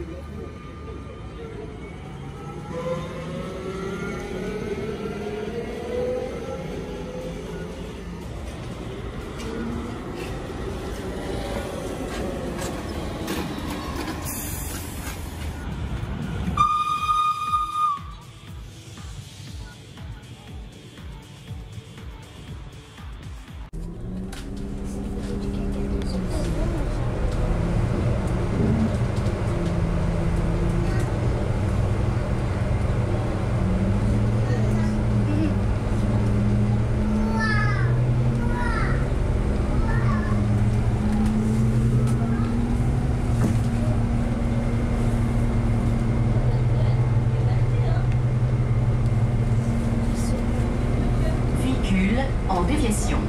En déviation.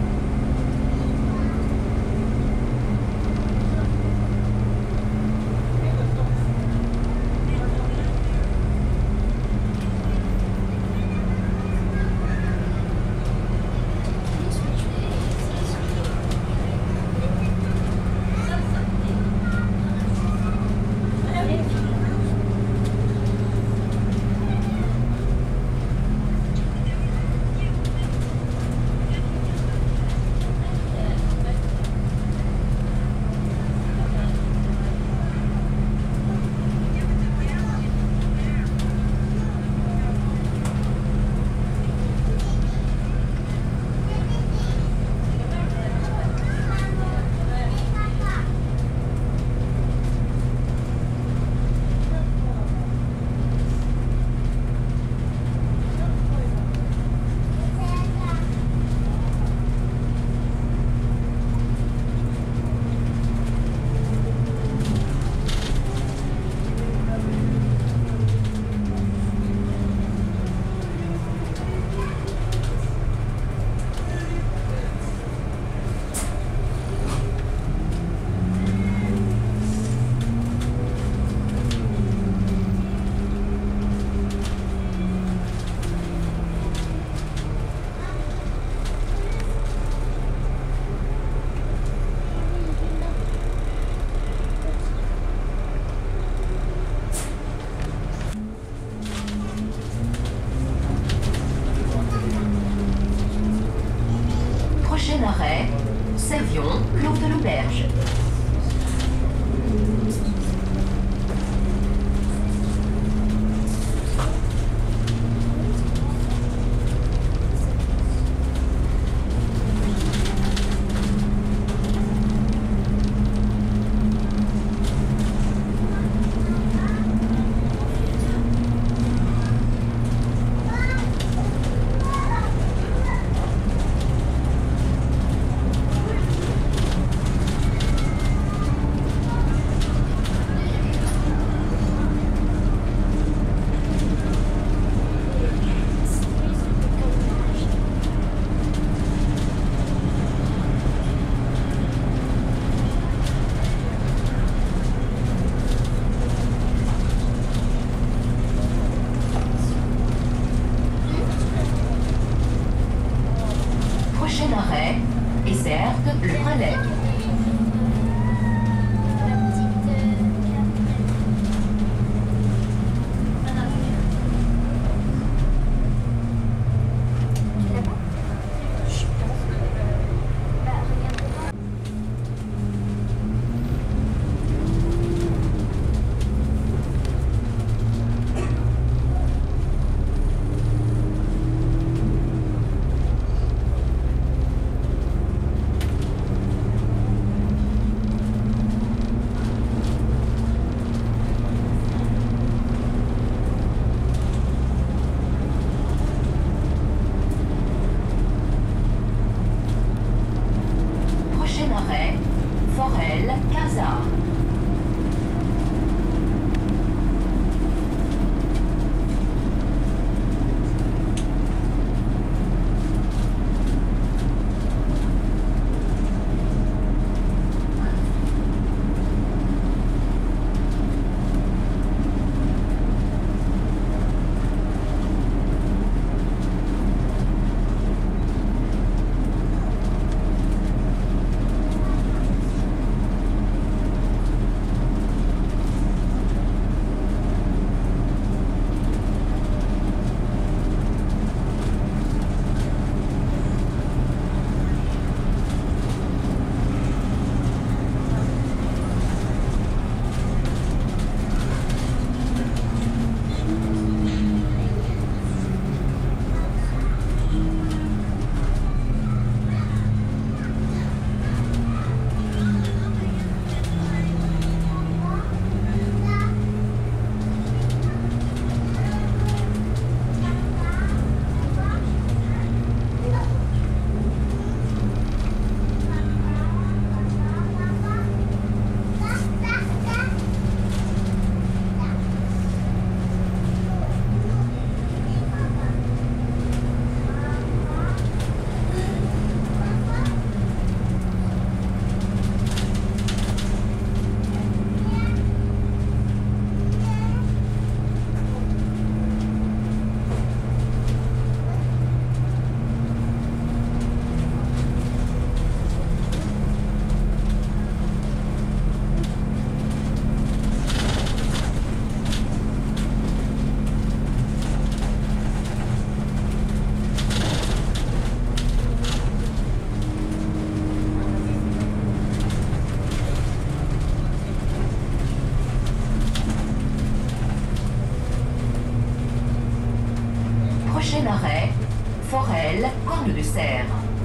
arrêt, Forel, Corne de Serre.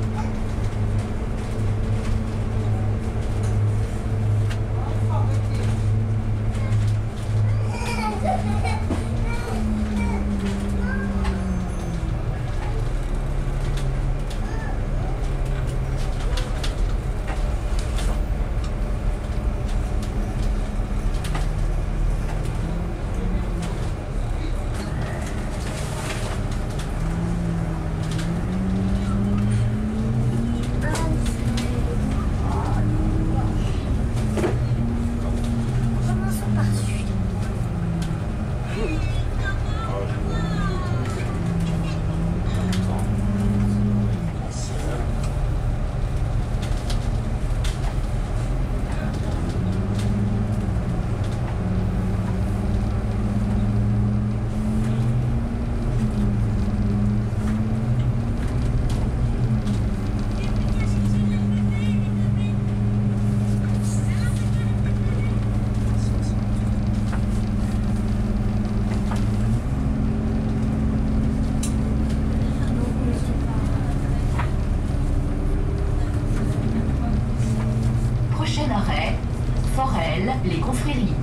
Prochain arrêt, Forel, les Confréries.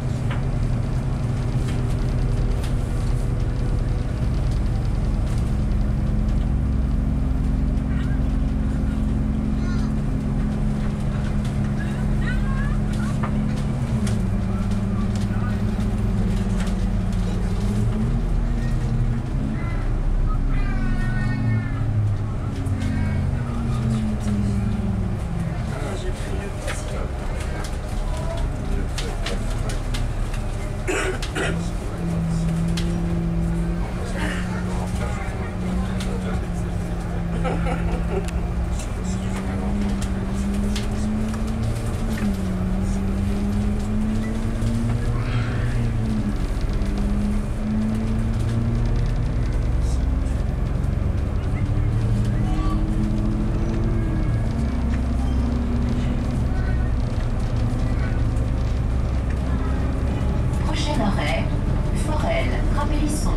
Prochain arrêt, Forel, Rapélisson.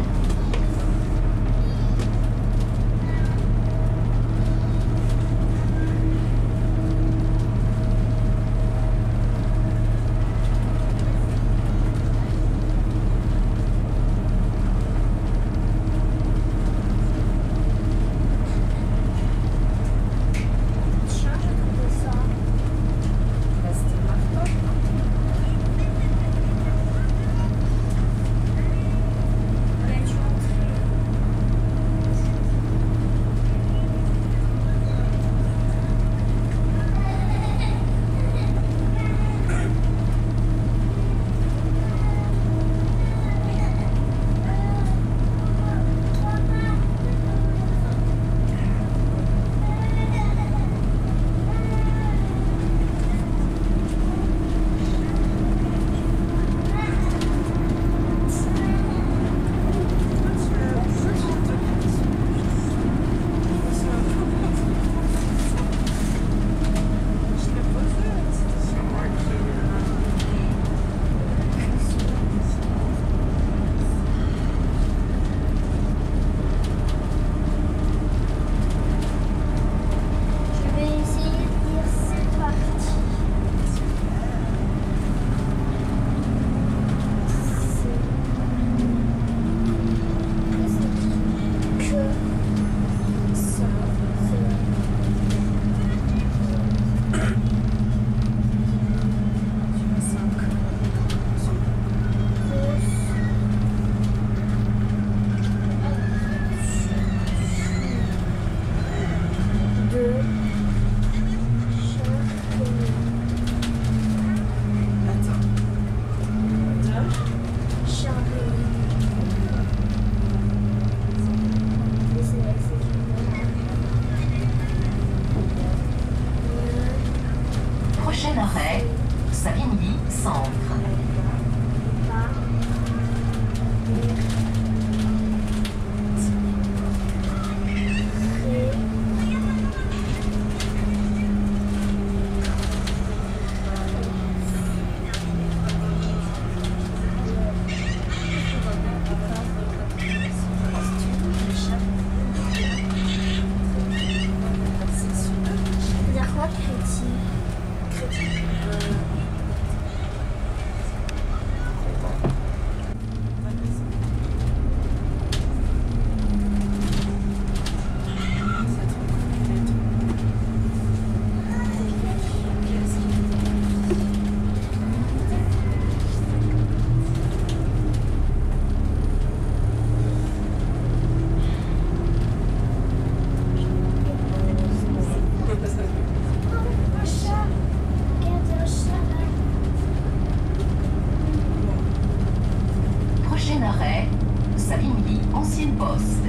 Prochain arrêt, Savigny, ancienne poste.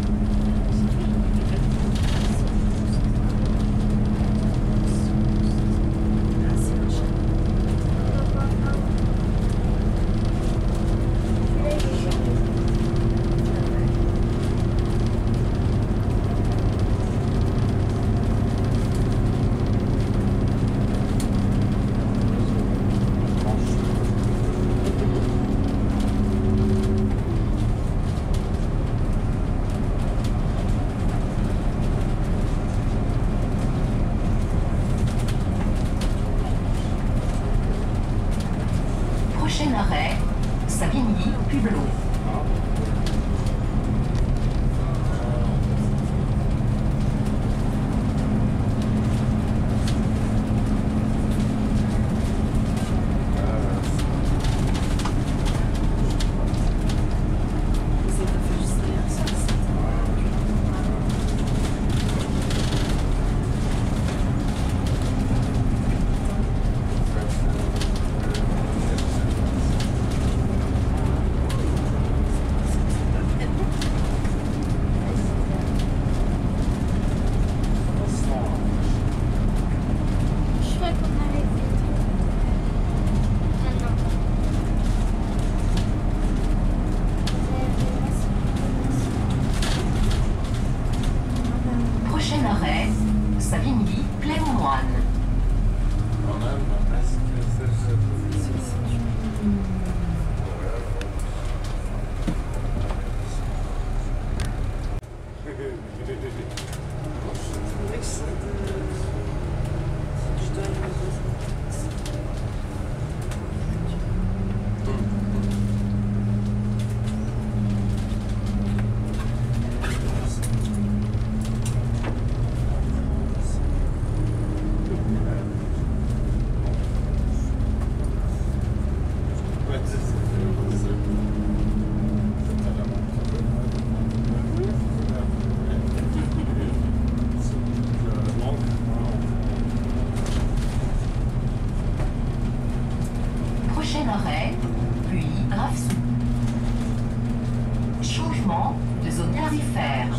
Prochain arrêt, Savigny, Publot. Prochain arrêt, Savigny, Clermont-Moine. Prochain arrêt, puis Gravesoux. Changement de zone tarifaire.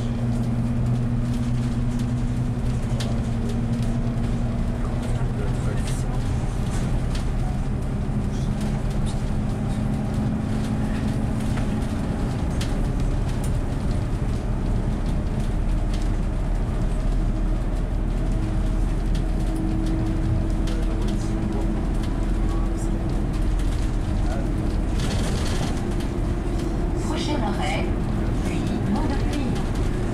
Prochain arrêt, puis Mont-de-Puy.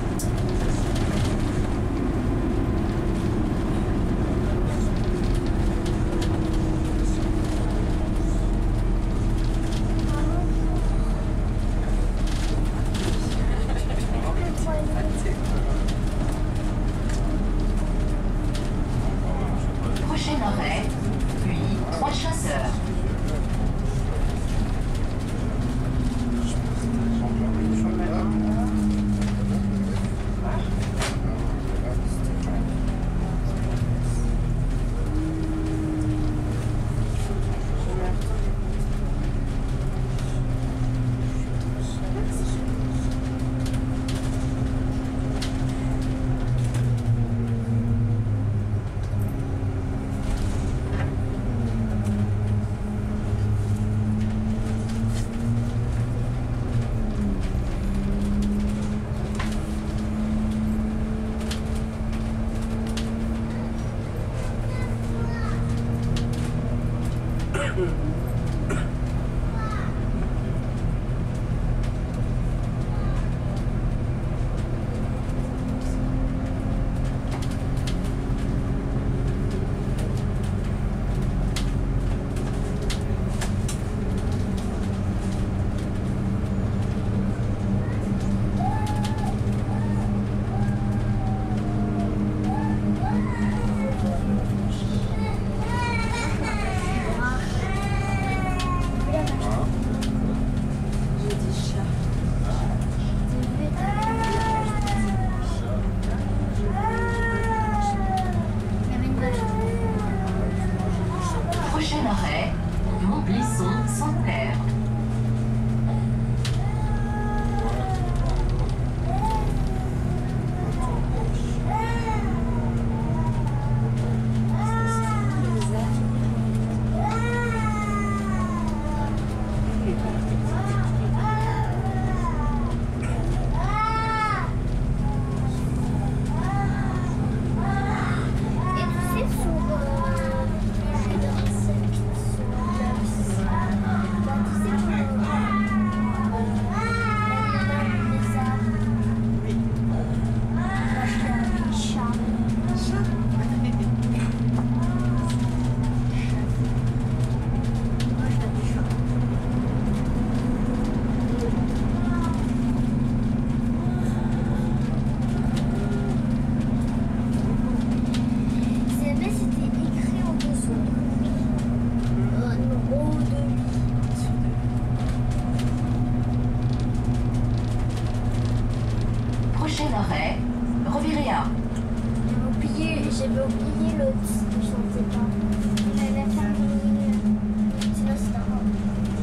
Prochain arrêt, Roviréa. J'avais oublié l'autre, je sentais pas. Il avait fait un bruit. Sinon, c'est un rond.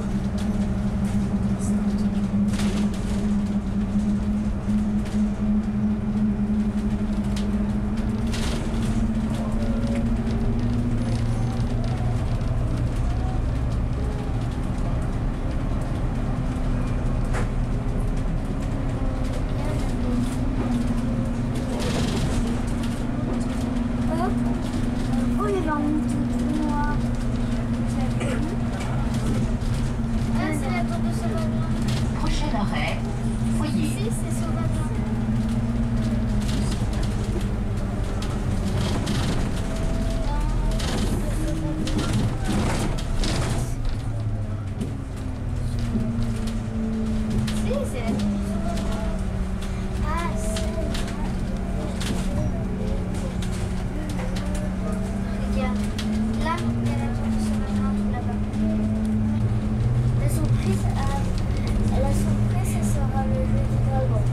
Oh, il y avait un mouton tout noir. Ah, c'est la tour de Sauvablanc. Prochain arrêt, Foyer. Si, c'est Sauvablanc. Si, c'est la tour de Sauvablanc. Ah, c'est... Regarde, là, il y a la tour de Sauvablanc, là-bas. La surprise, ce sera le jeu du dragon.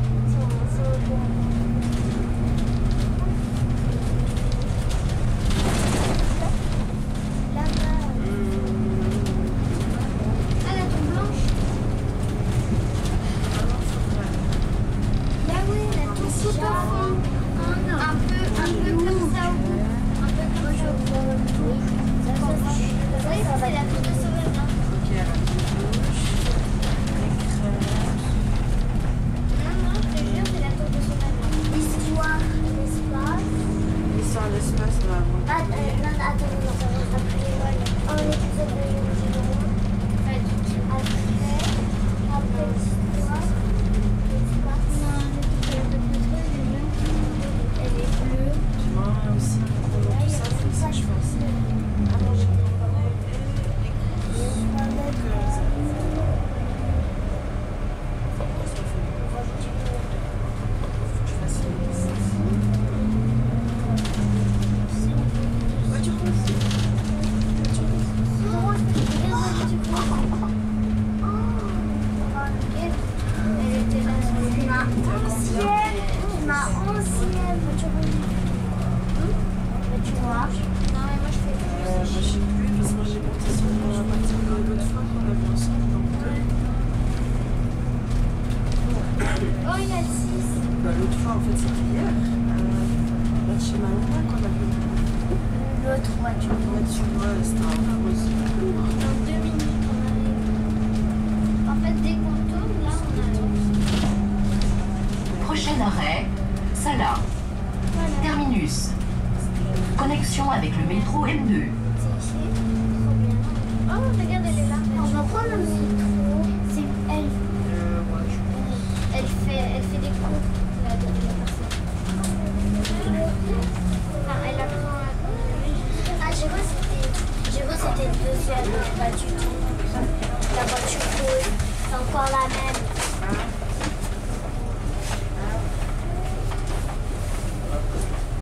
Là-bas. Ah, la tour blanche. Là, oui, la tour tout au fond. Un peu comme ça au bout. Un peu comme ça au bout. Oui, c'est la tour de Sauvablanc. Ok, à la gauche, Non, je te jure, c'est la tour de Sauvablanc. L'histoire, l'espace. l'histoire de l'espace, là, moi. Attends, après, voilà. Un épisode de Génération. Après, l'histoire, l'espace. Non, l'épisode de Pétrole, elle est bleue. Tu vois, aussi, pendant tout ça, c'est ça que je pense. Ah non, j'ai Ma ancienne voiture. Tu vois? Non, mais moi je fais moi, je sais plus, parce que moi, j'ai monté sur à partir de l'autre fois qu'on a vu ensemble, donc Oh, il y a le 6. l'autre fois, en fait, c'était hier, là, chez ma maman, qu'on a vu L'autre voiture. voiture, c'était un rose. Dans 2 minutes, on arrive. En fait, dès qu'on tourne, là, on arrive. Prochain arrêt, Sala. Voilà. Terminus. Connexion avec le métro M2. C'est ici. Trop bien. Oh, regarde, elle est là. On va prendre le métro. C'est elle. Ouais, je pense. Elle fait des cours. La personne. Ah, elle apprend à... Ah, j'ai vu, c'était le deuxième. Pas du tout. La voiture rouge. C'est encore la même.